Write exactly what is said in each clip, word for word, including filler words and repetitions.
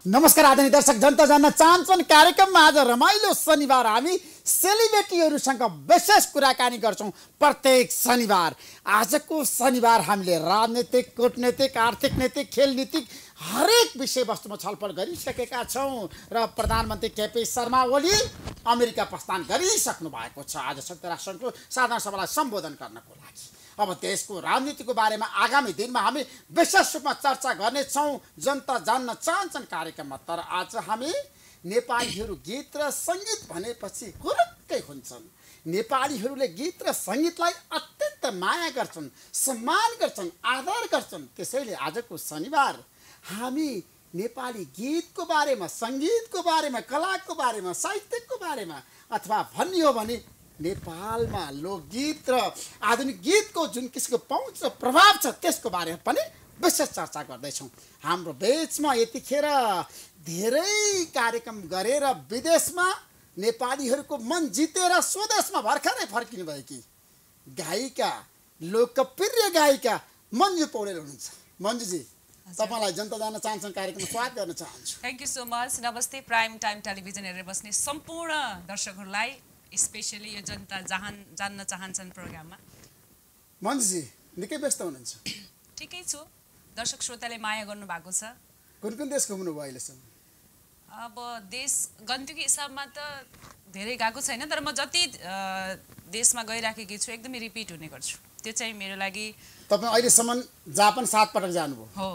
नमस्कार आदरणीय दर्शक, जनता जान्न चाहन्छन् कार्यक्रममा आज रमाइलो शनिबार हामी सेलिब्रेटीहरूसँग विशेष कुराकानी गर्छौं। प्रत्येक शनिबार आजको शनिबार हामीले राजनीतिक, कूटनीतिक, आर्थिक नीतिक, खेल नीतिक हरेक विषयवस्तुमा छलफल गरिसकेका छौं र प्रधानमन्त्री केपी शर्मा ओली अमेरिका प्रस्थान गरिसक्नु भएको छ आज संयुक्त राष्ट्रसङ्घको साधारण सभालाई सम्बोधन गर्नको लागि। अब देशको राजनीतिको बारेमा आगामी दिनमा हामी विशेष रूपमा चर्चा गर्नेछौँ जनता जान्न चाहन्छन् कार्यक्रममा। तर आज हामी नेपालीहरू गीत र सङ्गीत भनेपछि कुरुक्कै हुन्छन्। नेपालीहरूले गीत र सङ्गीतलाई अत्यन्त माया गर्छन्, सम्मान गर्छन्, आदर गर्छन्। त्यसैले आजको शनिबार हामी नेपाली गीतको बारेमा, सङ्गीतको बारेमा, कलाको बारेमा, साहित्यको बारेमा अथवा भन्ने हो भने नेपालमा लोकगीत र आधुनिक गीतको जुन किसिमको पहुँच र प्रभाव छ त्यसको बारेमा पनि विशेष चर्चा गर्दैछौँ। हाम्रो बिचमा यतिखेर धेरै कार्यक्रम गरेर विदेशमा नेपालीहरूको मन जितेर स्वदेशमा भर्खरै फर्किनु भएकी गायिका, लोकप्रिय गायिका मन्जु पौडेल हुनुहुन्छ। मन्जुजी, तपाईलाई जनता जान्न चाहन्छन् कार्यक्रममा स्वागत गर्न चाहन्छु। Thank you so much. नमस्ते प्राइम टाइम टेलिभिजन हेरेर बस्ने सम्पूर्ण दर्शकहरूलाई, स्पेशली यो जनता जहान जान्न चाहन्छन् प्रोग्राममा। मन्जुजी निकै व्यस्त हुनुहुन्छ। ठिकै छु, दर्शक श्रोताले माया गर्नु भएको छ। कुन कुन देश घुम्नु भयो अहिलेसम्म? अब देश गन्तव्यको हिसाबमा त धेरै गएको छैन, तर म जति देशमा गइराखेकी छु एकदमै रिपिट हुने गर्छु। त्यो चाहिँ मेरो लागि। तपाईँ अहिलेसम्म जापान सात पटक जानुभयो हो।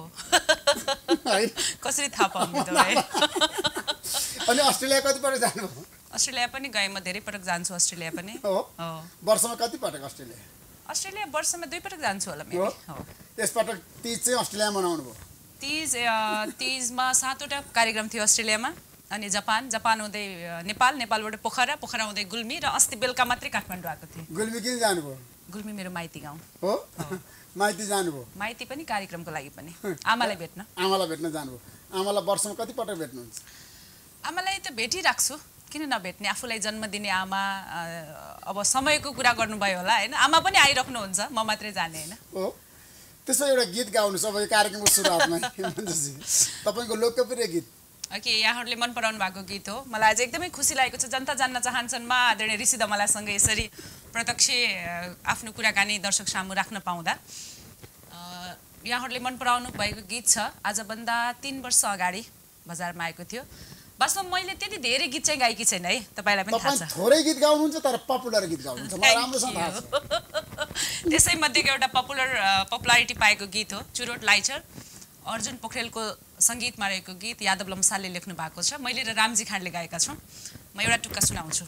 कसरी थाहा पाउनु तपाईँ? अनि अस्ट्रेलिया कति पटक जानुभयो? अस्ट्रेलिया पनि गएँ, म धेरै पटक जान्छु अस्ट्रेलिया पनि। हो, वर्षमा कति पटक अस्ट्रेलिया? अस्ट्रेलिया वर्षमा दुई पटक जान्छु होला मेबी। हो, यसपटक तीज चाहिँ अस्ट्रेलिया मनाउनु भयो? तीज तीजमा सातवटा कार्यक्रम थियो अस्ट्रेलियामा, अनि जापान, जापान हुँदै नेपाल, नेपालबाट पोखरा, पोखरा हुँदै गुल्मी र अस्ति बेलुका मात्रै काठमाडौँ आएको थिएँ। गुल्मी किन जानुभयो? गुल्मी मेरो माइती गाउँ हो। माइती जानुभयो? माइती पनि कार्यक्रमको लागि पनि, आमालाई भेट्न। आमालाई भेट्न जानुभयो। आमालाई वर्षमा कति पटक भेट्नुहुन्छ? आमालाई त भेटिराख्छु, किन नभेट्ने। आफूलाई जन्म दिने आमा, अब समयको कुरा गर्नुभयो होला होइन, आमा पनि आइराख्नुहुन्छ, म मात्रै जाने होइन। हो, त्यसो एउटा गीत गाउनुहोस् अब यो कार्यक्रमको सुरुवातमा। तपाईँको लोकप्रिय गीत। ओके, यहाँहरूले मन पराउनु भएको गीत हो। मलाई आज एकदमै खुसी लागेको छ जनता जान्न चाहन्छन् मा आदरणीय ऋषि दमलासँग यसरी प्रत्यक्ष आफ्नो कुराकानी दर्शक सामु राख्न पाउँदा। यहाँहरूले मन पराउनु भएको गीत छ आजभन्दा तीन वर्ष अगाडि बजारमा आएको थियो। वास्तवमा मैले त्यति धेरै गीत चाहिँ गाएकी छैन है, तपाईँलाई पनि थाहा छ। थोरै गीत गाउनुहुन्छ तर पपुलर गीत गाउनुहुन्छ, मलाई राम्रोसँग थाहा छ। त्यसै मध्येको एउटा पपुलर पपुलारिटी पाएको गीत हो चुरोट लाइचर, अर्जुन पोखरेलको सङ्गीतमा रहेको गीत, यादव लम्सालले लेख्नु भएको छ, मैले र रामजी खाँडले गाएका छौँ। म एउटा टुक्का सुनाउँछु।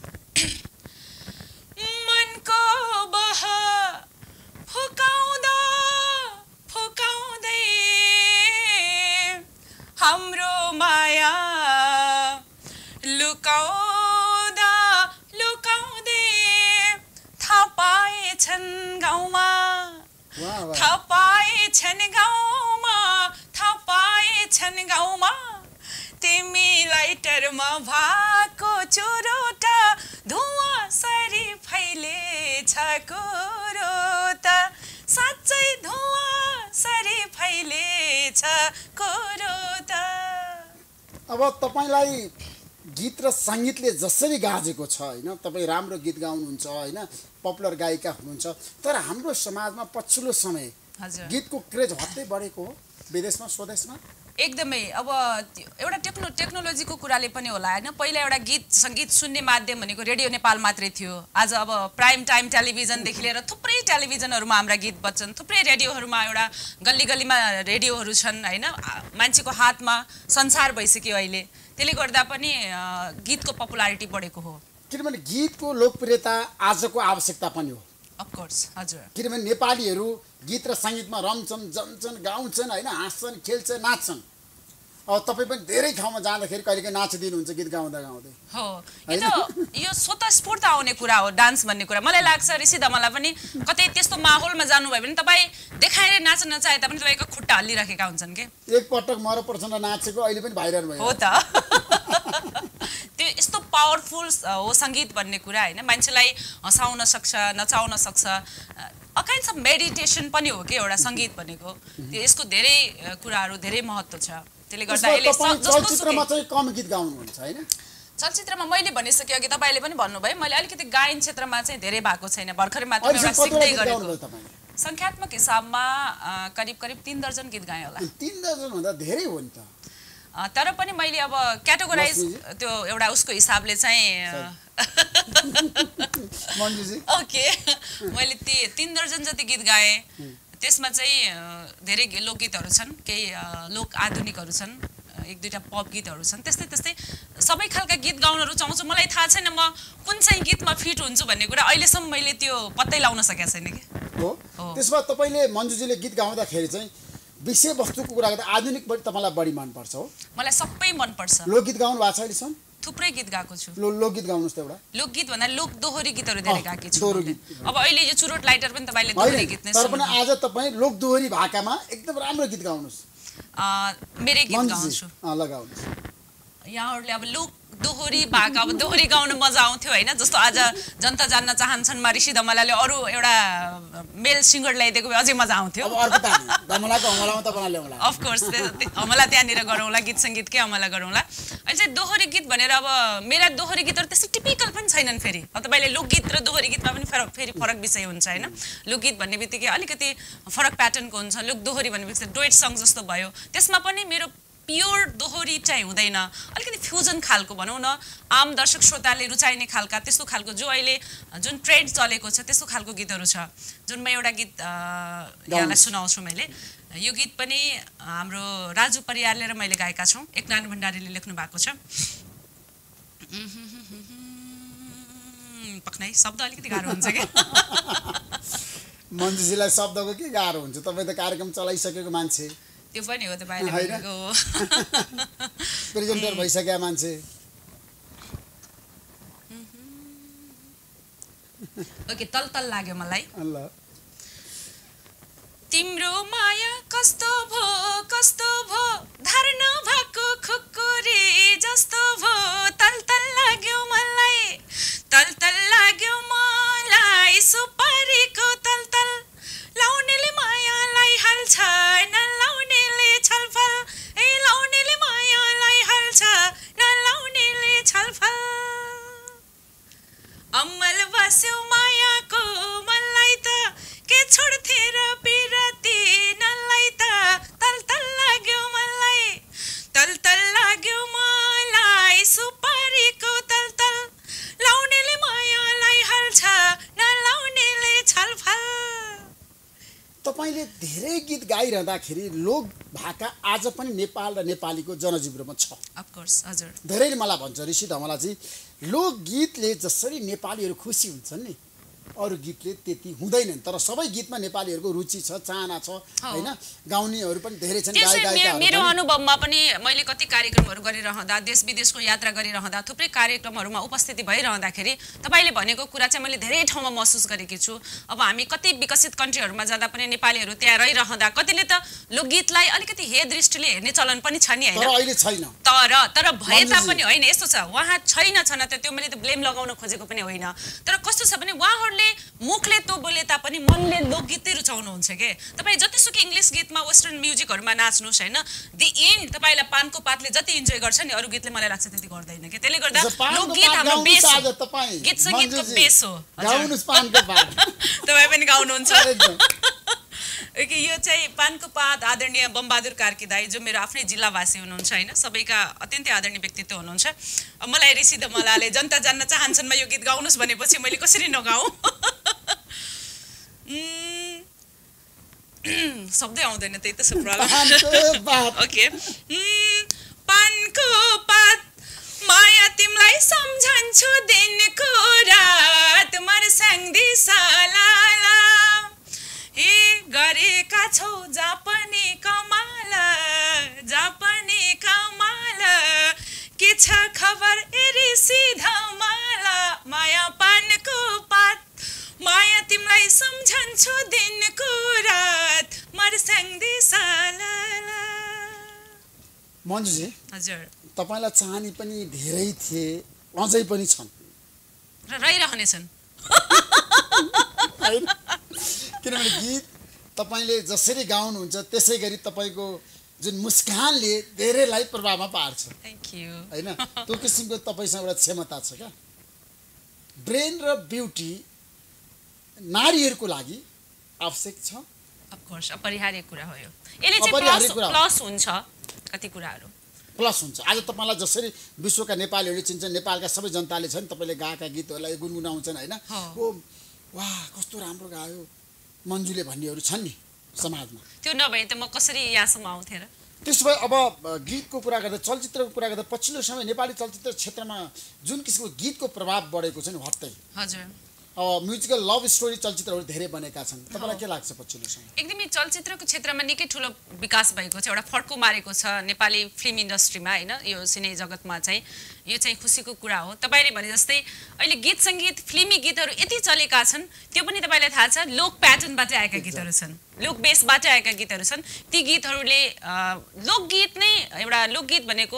मनको बहा फुकाउँदा फुकाउँदै हाम्रो माया लुकाउँदा लुकाउँदै थाहा पाएछन् गाउँमा, थाहा पाएछन् गाउँमा, थाहा पाएछन् गाउँमा, तिमी लाइटरमा भएको चुरोट धुवा सरी फैलेछ कुरोट, साँच्चै धुवा सरी फैलेछ कुरोट। अब तपाईँलाई गीत र सङ्गीतले जसरी गाजेको छ होइन, तपाईँ राम्रो गीत गाउनुहुन्छ होइन, पपुलर गायिका हुनुहुन्छ, तर हाम्रो समाजमा पछिल्लो समय गीतको क्रेज हत्तै बढेको हो विदेशमा, स्वदेशमा एकदमै। अब एउटा टेक्नो टेक्नोलोजीको कुराले पनि होला होइन। पहिला एउटा गीत सङ्गीत सुन्ने माध्यम भनेको रेडियो नेपाल मात्रै थियो। आज अब प्राइम टाइम टेलिभिजनदेखि लिएर थुप्रै टेलिभिजनहरूमा हाम्रा गीत बज्छन्, थुप्रै रेडियोहरूमा एउटा गल्ली गल्लीमा रेडियोहरू छन् होइन। मान्छेको हातमा संसार भइसक्यो अहिले, त्यसले गर्दा पनि गीतको पपुलारिटी बढेको हो। किनभने गीतको लोकप्रियता आजको आवश्यकता पनि हो। अफकोर्स, हजुर। किनभने नेपालीहरू गीत र सङ्गीतमा रम्छन्, जम्छन्, गाउँछन् होइन, हाँस्छन्, खेल्छन्, नाच्छन्। अब तपाईँ पनि धेरै ठाउँमा जाँदाखेरि कहिलेकाहीँ नाचिदिनुहुन्छ गीत गाउँदा गाउँदै। हो, यो त यो स्वतः स्फूर्त आउने कुरा हो डान्स भन्ने कुरा। मलाई लाग्छ ऋषि दमला पनि कतै त्यस्तो माहौलमा जानुभयो भने तपाईँ देखाएर नाच्न नचाहे तापनि तपाईँको खुट्टा हल्लिराखेका हुन्छन् के। एकपटक मरपर्छन् नाचेको अहिले पनि भाइरल भयो। हो त। त्यो यस्तो पावरफुल हो सङ्गीत भन्ने कुरा होइन, मान्छेलाई हँसाउन सक्छ, नचाउन सक्छ। अ काइन्ड अफ मेडिटेसन पनि हो कि एउटा सङ्गीत भनेको। त्यो यसको धेरै कुराहरू धेरै महत्त्व छ। त्यसले गर्दा यसले चलचित्रमा चाहिँ कम गीत गाउनुहुन्छ हैन? चलचित्रमा मैले भनिसके अघि तपाईले पनि भन्नुभयो मैले अलिकति गायन क्षेत्रमा चाहिँ धेरै भएको छैन भर्खरै मात्र एउटा सिक्दै गरेको संख्यात्मक हिसाबमा करिब करिब तीन दर्जन गीत गाएँ होला। तीन दर्जन भन्दा धेरै हो नि त। तर पनि मैले अब क्याटेगोराइज त्यो एउटा उसको हिसाबले चाहिँ मन्जुजी ओके मैले ती तीन दर्जन जति गीत गाएँ। त्यसमा चाहिँ धेरै लोकगीतहरू छन्, केही लोक आधुनिकहरू छन्, एक दुईटा पप गीतहरू छन्, त्यस्तै त्यस्तै सबै खालका गीत गाउन रुचाउँछु। मलाई थाहा छैन म कुन चाहिँ गीतमा फिट हुन्छु भन्ने कुरा अहिलेसम्म मैले त्यो पत्तै लाउन सकेको छैन कि। हो त्यसमा तपाईले मन्जुजीले गीत गाउँदाखेरि चाहिँ विषयवस्तुको कुरा गर्दा आधुनिक बढी तपाईलाई बढी मन पर्छ हो? मलाई सबै मन पर्छ। लोकगीत गाउनु भएको छ अहिलेसम्म? थुप्रै गीत गाएको छु। लो लोकगीत गाउनुस् त एउटा। लोकगीत भन्दा लोक दोहोरी गीतहरू धेरै गाएकी छु। अब अहिले यो चुरोट लाइटर पनि तपाईले दोहोरी गीत नै तर पनि आज तपाई लोक दोहोरी भाकामा एकदम राम्रो गीत गाउनुस्। अ मेरै गीत गाउँछु। अ लगाउनुस्। यहाँहरुले अब लोक दोहोरी भाका अब दोहोरी गाउन मजा आउँथ्यो हैन? जस्तो आज जनता जान्न चाहन्छन् मा ऋषि धमलाले अरु एउटा मेल सिंगर ल्याइदिएको भए अझै मजा आउँथ्यो। अब अर्को पानी धमलाको हमलामा तपाईले ल्याउला। अफ कोर्स हमला त्यहाँनिर गरौँला, गीत संगीतकै हमला गरौँला। अहिले चाहिँ दोहोरी गीत भनेर अब मेरा दोहोरी गीतहरु त्यस्तो टिपिकल पनि छैनन् फेरि। तपाईले लोकगीत र दोहोरी गीतमा पनि फेरि फरक विषय हुन्छ हैन? लोकगीत भन्ने बित्तिकै अलिकति फरक प्याटर्नको हुन्छ, लोक दोहोरी भन्ने बित्तिकै डुएट सङ जस्तो भयो। त्यसमा पनि मेरो प्योर दोहोरी चाहिँ हुँदैन, अलिकति फ्युजन खालको भनौँ न, आम दर्शक श्रोताले रुचाइने खालका त्यस्तो खालको जो अहिले जुन ट्रेन्ड चलेको छ त्यस्तो खालको गीतहरू छ। जुन म एउटा गीत यहाँलाई सुनाउँछु मैले। यो गीत पनि हाम्रो राजु परियारले र मैले गाएका छौँ, एकनारायण भण्डारीले लेख्नु भएको छ। पक्नै शब्द अलिकति गाह्रो हुन्छ क्या। मन्जुजीलाई शब्दको के गाह्रो हुन्छ? तपाईँ त कार्यक्रम चलाइसकेको मान्छे। त्यो पनि हो तपाईले भनेको हो। प्रेजेन्टर भइसकेका मान्छे। ओके तल तल लाग्यो मलाई। अल्लाह तिम्रो माया कस्तो भो कस्तो भो धर्न भएको खुकुरी जस्तो भो तल तल लाग्यो मलाई तल तल लाग्यो मलाई सुपारीको तल तल लाउनेले मायालाई हाल्छ नलाउनेले छलफल ए लाउनेले मायालाई हाल्छ नलाउनेले छलफल अमल बस्यो मायाको मलाई त के छोड्थे र पिरती नलाई त तल तल लाग्यो मलाई तल तल लाग्यो मलाई सुपारीको तल तल लाउनेले मायालाई हाल्छ नलाउनेले छलफल। तपाईले धेरै गीत गाइरहँदाखेरि लोक भाका आज पनि नेपाल र नेपालीको जनजीवनमा छ। अफ कोर्स हजुर। धेरैले मलाई भन्छ ऋषि धमलाजी लोकगीतले जसरी नेपालीहरू खुसी हुन्छन् नि अरू गीतले त्यति हुँदैनन्, तर सबै गीतमा नेपालीहरूको रुचि छ, चाहना छ हैन? गाउनेहरू पनि धेरै छन्, गायक गायिकाहरू। मेरो अनुभवमा पनि मैले कति कार्यक्रमहरू गरिरहँदा देश विदेशको यात्रा गरिरहँदा थुप्रै कार्यक्रमहरूमा उपस्थिति भइरहँदाखेरि तपाईले भनेको कुरा चाहिँ मैले धेरै ठाउँमा महसुस गरेकी छु। अब हामी कति विकसित कन्ट्रीहरूमा जाँदा पनि नेपालीहरू त्यहाँ रहिरहँदा कतिले त लोकगीतलाई अलिकति हे दृष्टिले हेर्ने चलन पनि छ नि हैन? तर अहिले छैन। तर तर भए तापनि होइन यस्तो छ, उहाँ छैन छैन त त्यो मैले त ब्लेम लगाउन खोजेको पनि होइन। तर कस्तो छ भने उहाँहरूले मुखले तो बोले तापनि मनले लोकगीतै रुचाउनुहुन्छ के। तपाईँ जतिसुकै इङ्ग्लिस गीतमा वेस्टर्न म्युजिकहरूमा नाच्नुहोस् होइन, दि एन्ड तपाईँलाई पानको पातले जति इन्जोय गर्छ नि अरू गीतले मलाई लाग्छ त्यति गर्दैन के। त्यसले गर्दा लोकगीत हाम्रो बेस हो, गीत सङ्गीतको बेस हो। तपाईँ पनि गाउनुहुन्छ? ओके यो चाहिँ पानको पात आदरणीय बमबहादुर कार्की दाई जो मेरो आफ्नै जिल्लावासी हुनुहुन्छ होइन, सबैका अत्यन्तै आदरणीय व्यक्तित्व हुनुहुन्छ। मलाई ऋषि धमलाले जनता जान्न चाहन्छन् यो गीत गाउनुहोस् भनेपछि मैले कसरी नगाउँ? शब्दै आउँदैन त्यही त प्रब्लम। ओके पानको पात माया तिमीलाई सम्झन्छु दिनको रात मर्स्याङ्दी सालाला हे गरेका छौ जापनी कमाल जापनी कमाल के छ खबर एरी सिधा माला माया पानको पात माया तिमीलाई सम्झन्छु दिनको रात मर्स्याङ्दी सालाला। मन्जुजी हजुर तपाईलाई चाहनी पनि धेरै थिए, अझै पनि छन् र रहिरहनेछन्। किनभने गीत तपाईले जसरी गाउनुहुन्छ त्यसै गरी तपाईको जुन मुस्कानले धेरैलाई प्रभावमा पार्छ। Thank you. हैन त्यो किसिमको तपाईसँग एउटा क्षमता छ क्या। ब्रेन र ब्युटी नारीहरूको लागि आवश्यक छ। अफ कोर्स अपरिहार्य कुरा हो यो। यसले चाहिँ प्लस प्लस हुन्छ कति कुराहरू प्लस हुन्छ। आज तपाईँलाई जसरी विश्वका नेपालीहरूले चिन्छन्, नेपालका सबै जनताले छन् तपाईँले गाएका गीतहरूलाई गुनगुनाउँछन् हैन, ओ वाह कस्तो राम्रो गायो मन्जुले भन्नेहरू छन् नि समाजमा। त्यो नभए त म कसरी यहाँसम्म आउँथेँ र। त्यसो भए अब गीतको कुरा गर्दा, चलचित्रको कुरा गर्दा पछिल्लो समय नेपाली चलचित्र क्षेत्रमा जुन किसिमको गीतको प्रभाव बढेको छ नि हत्तै। हजुर। अब म्युजिकल लभ स्टोरी चलचित्रहरू धेरै बनेका छन्। तपाईँलाई के लाग्छ पछिल्लो समय? एकदमै चलचित्रको क्षेत्रमा निकै ठुलो विकास भएको छ, एउटा फड्को मारेको छ नेपाली फिल्म इन्डस्ट्रीमा हैन, यो सिने जगतमा चाहिँ यो चाहिँ खुसीको कुरा हो। तपाईँले भने जस्तै अहिले गीत सङ्गीत फिल्मी गीतहरू यति चलेका छन्, त्यो पनि तपाईँलाई थाहा छ लोक प्याटर्नबाट आएका गीतहरू छन्, लोक बेसबाट आएका गीतहरू छन्। ती गीतहरूले लोकगीत नै एउटा लोकगीत भनेको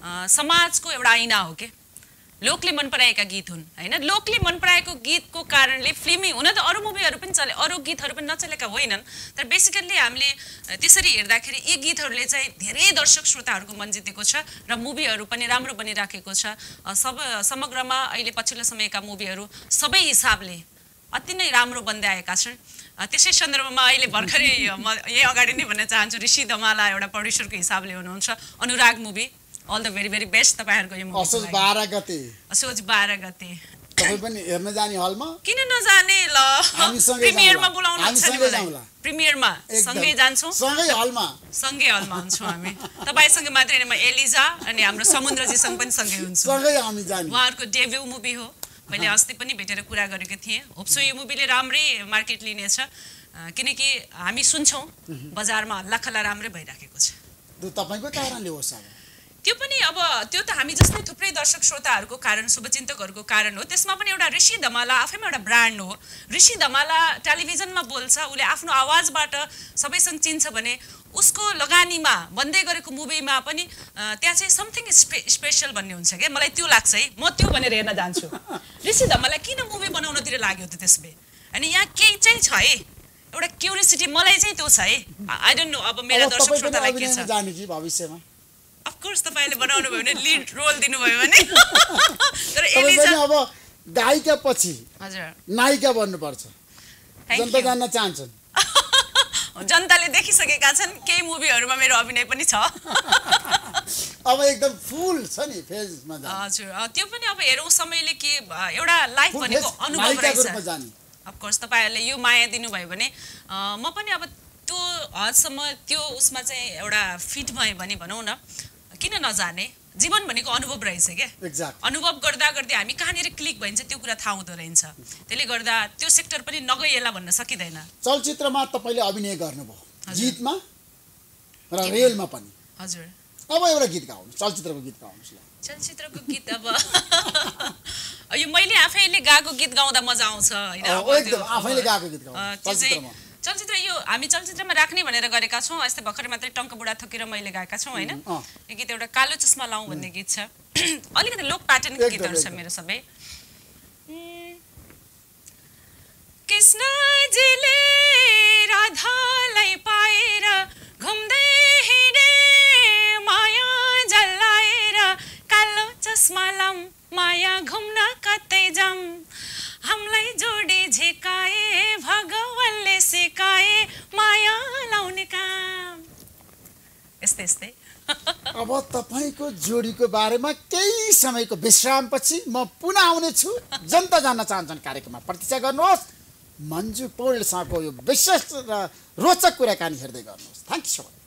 समाजको एउटा ऐना हो के, लोकले मन पराएका गीत हुन् हैन। लोकले मन पराएको गीतको कारणले फिल्मी हुन त अरू मुभीहरू पनि चले, अरू गीतहरू पनि नचलेका होइनन्, तर बेसिकल्ली हामीले त्यसरी हेर्दाखेरि यी गीतहरूले चाहिँ धेरै दर्शक श्रोताहरूको मन जितेको छ र मुभीहरू पनि राम्रो बनिराखेको छ। सब समग्रमा अहिले पछिल्लो समयका मुभीहरू सबै हिसाबले अति नै राम्रो बन्दै आएका छन्। त्यसै सन्दर्भमा अहिले भर्खरै म यही अगाडि नै भन्न चाहन्छु, ऋषि धमाला एउटा प्रड्युसरको हिसाबले हुनुहुन्छ, Anurag movie all the very very best तपाईहरुको यो मुभी। असोज बाह्र गते असोज बाह्र गते तपाई पनि हेर्न जाने हलमा? किन नजाने ल, प्रिमियरमा बोलाउनु छ नि मलाई। प्रिमियरमा सँगै जान्छौँ, सँगै हलमा सँगै हलमा हुन्छौँ हामी। तपाईसँग मात्रै हैन, म एलिजा अनि हाम्रो समुद्रजीसँग पनि सँगै हुन्छु, सँगै हामी जाने। उहाँहरुको डेब्यू मुभी हो, मैले अस्ति पनि भेटेर कुरा गरेको थिएँ। होप्सो यो मुभीले राम्रै मार्केट लिनेछ, किनकि हामी सुन्छौँ बजारमा हल्लाखल्ला राम्रै भइराखेको छ। त्यो तपाईको कारणले होस् अब त्यो पनि अब त्यो त हामी जस्तै थुप्रै दर्शक श्रोताहरूको कारण, शुभचिन्तकहरूको कारण हो। त्यसमा पनि एउटा ऋषि धमाला आफैमा एउटा ब्रान्ड हो। ऋषि धमाला टेलिभिजनमा बोल्छ, उसले आफ्नो आवाजबाट सबैसँग चिन्छ भने उसको लगानीमा बन्दै गरेको मुभीमा पनि त्यहाँ चाहिँ समथिङ स्पे स्पेसल भन्ने हुन्छ क्या, मलाई त्यो लाग्छ है। म त्यो भनेर हेर्न जान्छु ऋषि धमाला किन मुभी बनाउनतिर लाग्यो त त्यसले। अनि यहाँ केही चाहिँ छ है, एउटा क्युरियोसिटी मलाई चाहिँ त्यो छ है। आई डोन्ट नो अब मेरा दर्शक श्रोतालाई के छ। जाने कि भविष्यमा अफ कोर्स तपाईले बनाउनु भयो भने लिड रोल दिनु भयो भने तर एलिजा अब गायिका पछि हजुर नायिका बन्नुपर्छ, जनता जान्न चाहन्छन्। जनताले देखिसकेका छन्, केही मुभीहरुमा मेरो अभिनय पनि छ। अब एकदम फुल छ नि फेजमा जान्छ। हजुर त्यो पनि अब हेरौँ समयले के एउटा लाइफ भनेको अनुभव रहेछ। अफ कोर्स तपाईहरुले यो माया दिनुभयो भने म पनि अब त्यो हदसम्म त्यो उसमा चाहिँ एउटा फिट भएँ भने भनौँ न, किन नजाने। जीवन भनेको अनुभव रहेछ क्या, अनुभव गर्दा गर्दै हामी कहाँनिर क्लिक भइन्छ त्यो कुरा थाहा हुँदो रहेछ। त्यसले गर्दा त्यो सेक्टर पनि नगइएला भन्न सकिँदैन। चलचित्रमा तपाईले अभिनय गर्नुभयो, गीतमा र रेलमा पनि। हजुर अब एउटा गीत गाउनु, चलचित्रको गीत गाउनुस् ल। चलचित्रको गीत अब यो मैले आफैले गाएको गीत गाउँदा मजा आउँछ हैन। अब एकदम आफैले गाएको गीत गाउनु चलचित्रमा। चलचित्र यो हामी चलचित्रमा राख्ने भनेर गरेका छौँ। यस्तै भर्खरै मात्रै टङ्क बुढा थकेर मैले गाएका छौँ हैन। यो गीत एउटा कालो चस्मा लाउँ भन्ने गीत छ, अलिकति लोक प्याटर्नको गीतहरू छ मेरो सबै। कृष्णजीले राधालाई पाएर घुम्दै हिँडे माया जलाएर, कालो चस्मा लाम माया घुम्न कतै जाम, हामीलाई जोडी झिकाए भगवानले सिकाए माया लाउने काम। यस्तै यस्तै अब तपाईको जोडीको बारेमा केही समयको विश्रामपछि म पुनः आउनेछु। जनता जान्न चाहन्छन् कार्यक्रममा प्रतीक्षा गर्नुहोस्। मन्जु पौडेलसँगको यो विशेष र रोचक कुराकानी हेर्दै गर्नुहोस्। Thank you so much.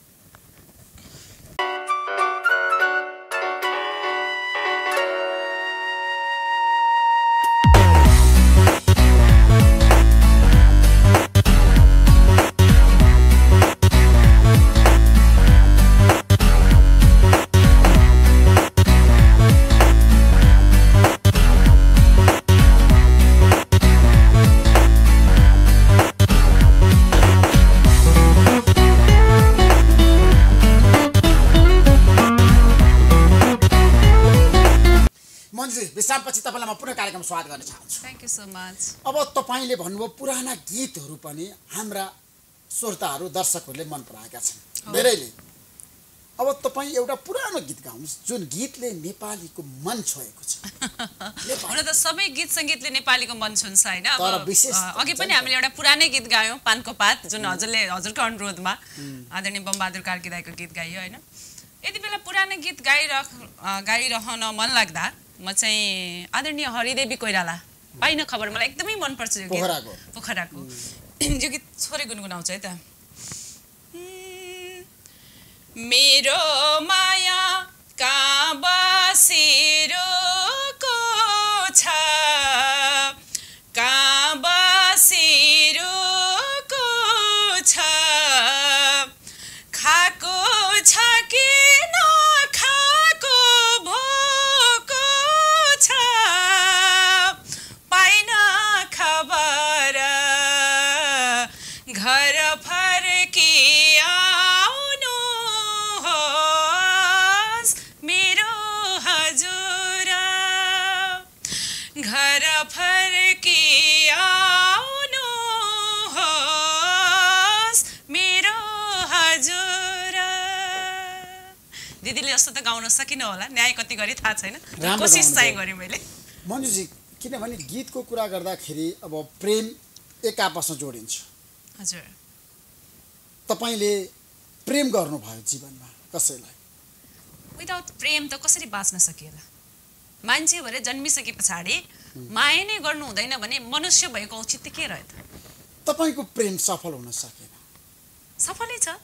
विश्रामपछि तपाईँलाई म पुनः कार्यक्रम स्वागत गर्न चाहन्छु। Thank you so much. अब तपाईँले भन्नुभयो पुराना गीतहरू पनि हाम्रा श्रोताहरू दर्शकहरूले मन पराएका छन् धेरैले। अब तपाईँ एउटा पुरानो गीत गाउनुहोस् जुन गीतले नेपालीको मन छोएको छ। हुन त सबै गीत सङ्गीतले नेपालीको मन छुन्छ होइन। तर विशेष अघि पनि हामीले एउटा पुरानै गीत गायौँ पानको पात, जुन हजुरले हजुरको अनुरोधमा आदरणीय बमबहादुर कार्की दाइको गीत गाइयो होइन। यति बेला पुरानो गीत गाइरह गाइरहन मन लाग्दा म चाहिँ आदरणीय हरिदेवी कोइराला पाइन खबर मलाई एकदमै मनपर्छ यो गीत, पोखराको। यो गीत छोरी गुनगुनाउँछ है त। मेरो माया कहाँ बसिरुको छ, कहाँ बसिरुको छ, खाएको छ कि नखाएको भोको छ, पाइन खबर घर फर्की घर फर्की आउनु होस् मेरो हजुर। दिदीले जस्तो त गाउन सकिनँ होला, न्याय कति गरे थाहा छैन, कोसिस चाहिँ गरेँ मैले। मन्जुजी, किनभने गीतको कुरा गर्दाखेरि अब प्रेम एक आपसमा जोडिन्छ। हजुर, तपाईँले प्रेम गर्नुभयो जीवनमा कसैलाई? विदाउट प्रेम त कसरी बाँच्न सकिएला? मान्छे भएर जन्मिसके पछाडि माया नै गर्नु हुँदैन भने मनुष्य भएको औचित्य के रह्यो त? तपाईँको प्रेम सफल हुन सकेन। सफलै छ।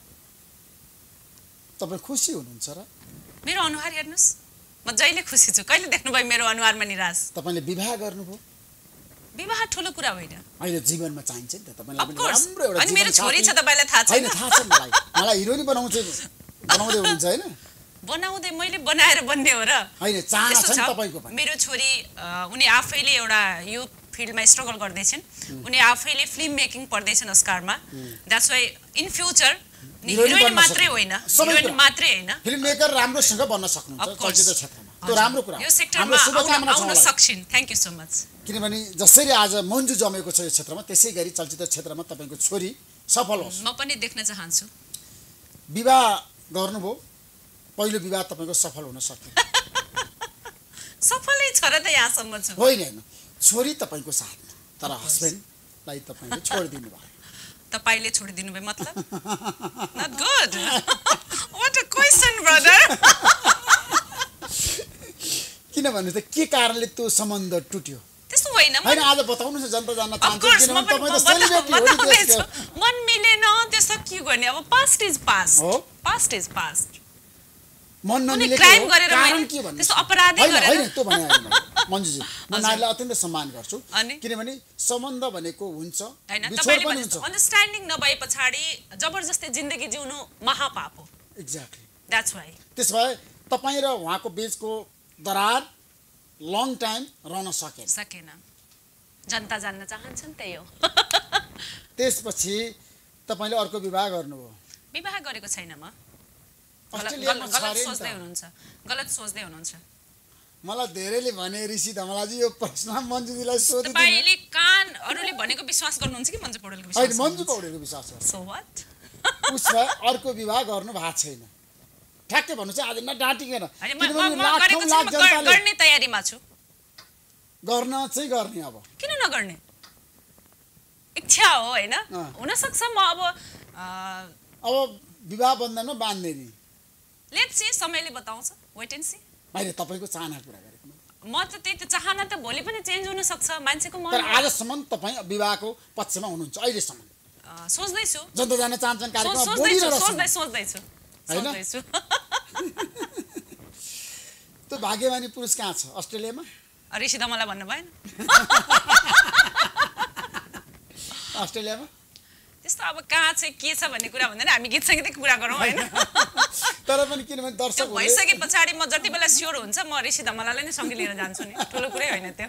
तपाईँ खुसी हुनुहुन्छ र? मेरो अनुहार हेर्नुहोस्, म जहिले खुसी छु। कहिले देख्नुभयो मेरो अनुहारमा निराश? तपाईँले विवाह गर्नुभयो? विवाह ठुलो कुरा होइन, अहिले जीवनमा चाहिन्छ नि त तपाईँलाई पनि राम्रो एउटा। अनि मेरो छोरी छ, तपाईँलाई थाहा छैन? थाहा छ मलाई, मलाई हिरोइनी बनाउँछ बनाउँदै हुनुहुन्छ होइन? बनाउँदै मैले बनाएर बन्ने हो र? हैन, चाहना छ नि तपाईको पनि। मेरो छोरी उनी आफैले एउटा यो फिल्डमा स्ट्रगल गर्दैछन्, उनी आफैले फिल्म मेकिङ पढ्दैछन् अस्कारमा। That's why in future heroine मात्रै होइन, हिरोइन मात्रै होइन, फिल्म मेकर राम्रोसँग बन्न सक्नुहुन्छ चलचित्र क्षेत्रमा। त्यो राम्रो कुरा हो, यो सेक्टरमा आउन सक्छिन्। Thank you so much. किनभने जसरी आज मन्जु जमेको छ यो क्षेत्रमा, त्यसै गरी चलचित्र क्षेत्रमा तपाईको छोरी सफल होस्। म पनि देख्न चाहन्छु। विवाह गर्नुभयो, पहिलो विवाह तपाईको सफल हुन सक्यो? सफलै छ र त यहाँसम्म छु। होइन हैन, छोरी तपाईको साथमा, तर हस्बेन्डलाई तपाईले छोडिदिनु भयो। तपाईले छोडिदिनु भयो मतलब? Not good. What a question brother. किन भन्नु त के कारणले त्यो सम्बन्ध टुट्यो? त्यस्तो होइन। हैन, आज बताउनुस् जनता जान्न चाहन्छ किनभने तपाई त सेलिब्रिटी हो नि देशको। मन मिलेन त्यसो के गर्ने? अब past is past. Past is past. मन नमिलेको क्राइम गरेर कारण के भन्नु? त्यस्तो अपराधी गरेर हैन, त्यो भने हैन मन्जुजी। म नारीलाई अत्यन्त सम्मान गर्छु, किनभने सम्बन्ध भनेको हुन्छ, विछोड पनि हुन्छ। अन्डरस्ट्यान्डिङ नभए पछाडी जबरजस्ती जिन्दगी जिउनु महापाप हो। Exactly, that's why. त्यसभए तपाई र उहाँको बीचको दरार लङ टाइम रहन सकेन सकेन। जनता जान्न चाहन्छन् त्यही हो। त्यसपछि तपाईले अर्को विवाह गर्नुभयो? विवाह गरेको छैन म। अस्ट्रेलियामा गलत सोच्दै हुनुहुन्छ, गलत सोच्दै हुनुहुन्छ। मलाई धेरैले भने ऋषि धमलाजी यो प्रश्न मन्जुजीलाई सोधिदिनु। तपाईले कान अरूले भनेको विश्वास गर्नुहुन्छ कि मन्जु पौडेलको विश्वास? हैन, मन्जु पौडेलको विश्वास गर्छु। So what? उसमा अर्को विवाह गर्नु भएको छैन। ठ्याक्कै भन्नु चाहिँ आज न डाँटिकेन। किनभने लाखौं लाख जनताले गर्ने तयारीमा छु। गर्न चाहिँ गर्ने, अब किन नगर्ने? इच्छा हो हैन? हुन सक्छ म अब अब विवाह बन्धनमा बाँध्ने नि। लेट्स सी, समयले बताउँछ। Wait and see. मैले तपाईको चाहना कुरा गरेको म त त्यही त चाहना त भोलि पनि चेन्ज हुन सक्छ मान्छेको मन। तर आजसम्म तपाई विवाहको पक्षमा हुनुहुन्छ अहिलेसम्म? सोच्दै छु। जनता जान्न चाहन्छन् कार्यक्रममा बोलिरहेको छु। सोच्दै सोच्दै छु। सोच्दै छु। त्यो भाग्यमानी पुरुष कहाँ छ? अस्ट्रेलियामा? ऋषि दमलाई भन्नु भएन? अस्ट्रेलियामा त्यस्तो अब कहाँ चाहिँ के छ भन्ने कुरा भन्दैन, हामी गीत सङ्गीतकै कुरा गरौँ हैन? तर पनि किनभने दर्शक भइसके पछाडि म जति बेला स्योर हुन्छ म ऋषि दमलालाई नै सँगै लिएर जान्छु नि, ठुलो कुरै होइन त्यो।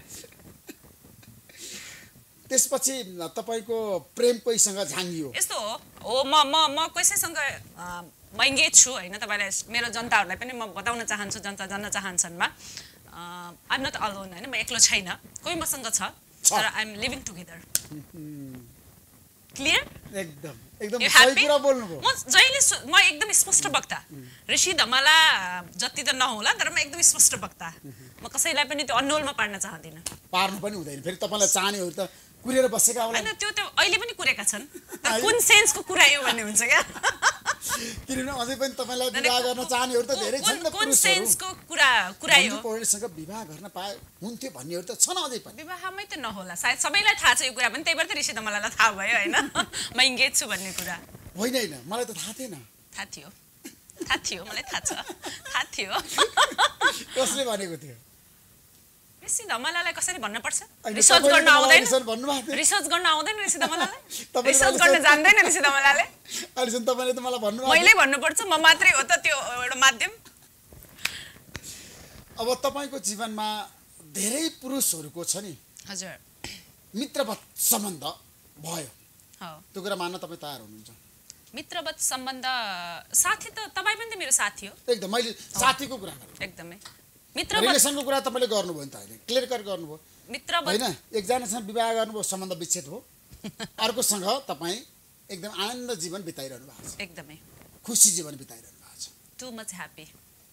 त्यसपछि तपाईको प्रेम कोहीसँग झाङ्गियो? यस्तो हो हो म म म कसैसँग म एङ्गेज छु हैन। तपाईलाई मेरो जनताहरूलाई पनि म बताउन चाहन्छु, जनता जान्न चाहन्छन् मा आइ एम नट अलोन हैन, म एक्लो छैन, कोही मसँग छ, तर I am living together. Clear एकदम एकदम You सही happy? कुरा बोल्नुभयो म जहिले सु- म एकदम स्पष्ट वक्ता ऋषि धमला जति त नहोला तर म एकदम स्पष्ट वक्ता म कसैलाई पनि त्यो अन्नोलमा पार्न चाहदिनँ पार्नु पनि हुँदैन फेरि तपाईँलाई चाहनेहरू त कुरेर बसेका होला होइन त्यो त अहिले पनि कुरेका छन् तर कुन सेन्सको कुरा यो भन्ने हुन्छ क्या किनभने अझै पनि तपाईँलाई विवाह गर्न चाहनेहरू त धेरै छन् नि त कुन पुरुषहरू सेन्सको कुरा कुरा मन्जु हो पौडेलसँग विवाह गर्न पाए हुन्थ्यो भन्नेहरू त छन् अझै पनि विवाहमै त नहोला सायद सबैलाई थाहा छ यो कुरा पनि त्यही भएर त ऋषि धमलालाई थाहा भयो होइन म इङ्गेज छु भन्ने कुरा होइन होइन मलाई त थाहा थिएन थाहा थियो थाहा थियो मलाई थाहा छ थाहा थियो कसले भनेको थियो ऋषि धमलालाई कसरी भन्नुपर्छ होइन, रिसर्च तपाईँले गर्न मलाई आउँदैन रिसर्च भन्नुभएको थियो। रिसर्च गर्न आउँदैन ऋषि धमलालाई तपाईँले रिसर्च मलाई गर्न रिसर्च- जान्दैन ऋषि धमलाले अहिलेसम्म तपाईँले त मलाई भन्नुभएको मैले भन्नुपर्छ म मात्रै हो त त्यो एउटा माध्यम थियो। अब तपाईँको जीवनमा धेरै पुरुषहरूको छ नि हजुर मित्रवत सम्बन्ध भयो हो त्यो कुरा मान्न तपाईँ तयार हुनुहुन्छ मित्रवत सम्बन्ध साथी त तपाईँ पनि त मेरो साथी हो एकदम मैले साथीको कुरा गरेँ एकदमै मित्रवत रिलेसनको कुरा तपाईँले गर्नुभयो नि त अहिले क्लियर कट गर्नुभयो मित्रवत होइन एकजनासँग विवाह गर्नुभयो सम्बन्ध विच्छेद हो अर्कोसँग तपाईँ एकदम आनन्द जीवन बिताइरहनु भएको छ एकदमै खुसी जीवन बिताइरहनु भएको छ टु मच ह्याप्पी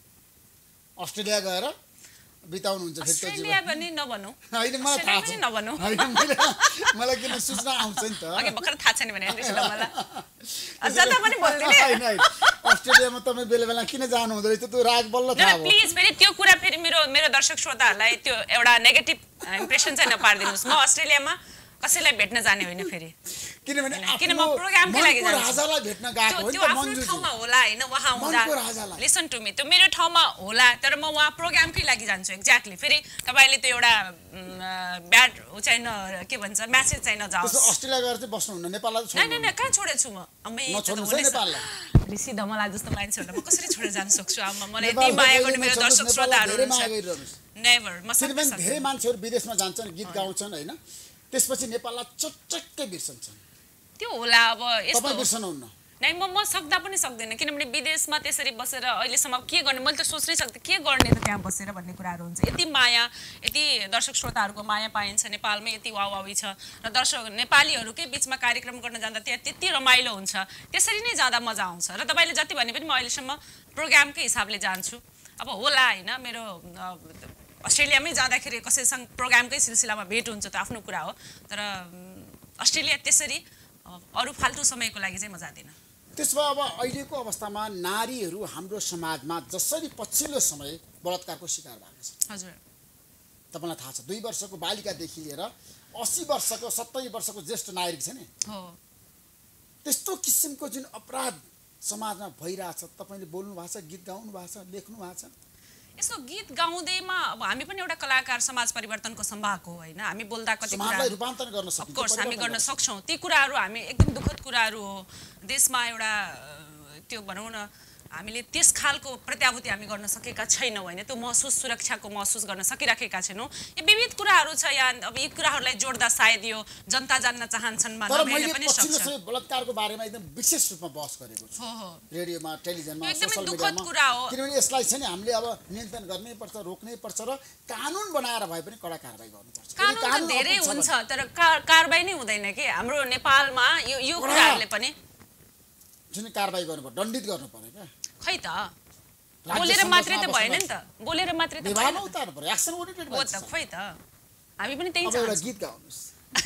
अस्ट्रेलिया गएर बिताउनुहुन्छ फेरि त्यो अस्ट्रेलिया जीवन पनि नभनौँ होइन मलाई थाहा छ अस्ट्रेलिया पनि नभनौँ होइन मैले- मलाई किन सूचना आउँछ नि त अघि भर्खर थाहा छैन भने ऋषि धमला जता पनि बोल्दिनँ होइन होइन अस्ट्रेलियामा तपाईँ बेला बेला किन जानु हुँदो रहेछ त्यो राग बल्ल थाहा भयो प्लिज फेरि त्यो कुरा फेरि मेरो मेरो दर्शक श्रोताहरूलाई त्यो एउटा नेगेटिभ इम्प्रेसन चाहिँ नपारिदिनुहोस् म अस्ट्रेलियामा कसैलाई भेट्न जाने होइन फेरि किनभने किन म आफ्नो प्रोग्रामकै लागि मनको जान्छु। राजालाई भेट्न गएको हो त्यो नि त्यो त आफ्नो मन्जुजी ठाउँमा होला होइन उहाँ हुँदा मनको राजालाई। लिसन टु मी त्यो मेरो ठाउँमा होला तर म उहाँ प्रोग्रामकै लागि जान्छु एक्ज्याक्टली फेरि तपाईँले त्यो एउटा ब्याड चाहिँ न के भन्छ म्यासेज चाहिँ नजाओस् त्यसो अस्ट्रेलिया गएर चाहिँ बस्नुहुन्न नेपाललाई नै छोड्नु नै नै कहाँ छोडेछु म अम्मै त्यो त नछोड्नुहोस् है हुनेछ। नेपाललाई ऋषि धमला जस्तो मान्छेहरूलाई म कसरी छोडेर जान सक्छु आमा मलाई यति नेपाललाई माया कहिले गर्ने मेरो नछोड्नुहोस्, दर्शक नेपाललाई श्रोताहरू धेरै माया हुनुहुन्छ गरिरहनुहोस् नेभर म सक्दै किनभने धेरै सक्दिनँ। मान्छेहरू विदेशमा जान्छन् गीत गाउँछन् होइन त्यसपछि नेपाललाई चटचक्कै बिर्सन्छन् त्यो होला अब यस्तो तपाईँ बिर्सनुहुन्न नै म म सक्दा पनि सक्दैन किनभने विदेशमा त्यसरी बसेर अहिलेसम्म के गर्ने मैले त सोच्नै सक्दिनँ के गर्ने त त्यहाँ बसेर भन्ने कुराहरू हुन्छ यति माया यति दर्शक श्रोताहरूको माया पाइन्छ नेपालमै यति वावावी छ र दर्शक नेपालीहरूकै बिचमा कार्यक्रम गर्न जाँदा त्यहाँ त्यति रमाइलो हुन्छ त्यसरी नै जाँदा मजा आउँछ र तपाईँले जति भने पनि म अहिलेसम्म प्रोग्रामकै हिसाबले जान्छु अब होला होइन मेरो अ, अस्ट्रेलियामै जाँदाखेरि कसैसँग प्रोग्रामकै सिलसिलामा भेट हुन्छ त आफ्नो कुरा हो तर अम, अस्ट्रेलिया त्यसरी अ, अरू फाल्तु समयको लागि चाहिँ म जाँदिनँ त्यसमा अब अहिलेको अवस्थामा नारीहरू हाम्रो समाजमा जसरी पछिल्लो समय बलात्कारको शिकार भएको छ हजुर तपाईँलाई थाहा छ दुई वर्षको बालिकादेखि लिएर अस्सी वर्षको सत्तरी वर्षको ज्येष्ठ नागरिक छ नि हो त्यस्तो किसिमको जुन अपराध समाजमा भइरहेछ तपाईँले बोल्नु भएको छ गीत गाउनु भएको छ लेख्नु भएको छ यस्तो गीत गाउँदैमा अब हामी पनि एउटा कलाकार समाज परिवर्तनको सम्भाग हो होइन हामी बोल्दा कति समाजलाई कुराहरू रूपान्तरण गर्न सकिन्छ अफकोर्स हामी परिवर्तन गर्न गर्न सक्छौँ ती कुराहरू हामी एकदम दुःखद कुराहरू हो देशमा एउटा अ, त्यो भनौँ न हामीले त्यस खालको प्रत्याभूति हामी गर्न सकेका छैनौँ होइन त्यो महसुस सुरक्षाको महसुस गर्न सकिराखेका छैनौँ यो विविध कुराहरू छ यहाँ अब यी कुराहरूलाई जोड्दा सायद यो जनता जान्न चाहन्छन् मा तर नभएन मैले पनि पछिल्लो सक्छ समय बलात्कारको बारेमा एकदम विशेष रूपमा बहस गरेको छु हो हो रेडियोमा टेलिभिजनमा यो एकदमै सोसल दुःखद मिडियामा कुरा हो। किनभने यसलाई चाहिँ नि हामीले अब नियन्त्रण गर्नै पर्छ रोक्नै पर्छ र कानुन बनाएर भए पनि कडा कारबाही गर्नुपर्छ यदि कानुन त कानुन धेरै अपुग्छ हुन्छ भने- तर का- कारबाही नै हुँदैन कि हाम्रो नेपालमा यो यो कडा। कुराहरूले पनि जुन कारबाही गर्नुपर्छ दण्डित गर्नु पर्यो क्या खै त राज्य बोलेर मात्रै त संरचना भएन नि त बोलेर मात्रै त व्यवहारमा भएन उतार्नु पर्यो एक्सन ओरिएन्टेड हो त खोइ त हामी पनि त्यही अब एउटा चाहन्छौँ गीत गाउनुहोस्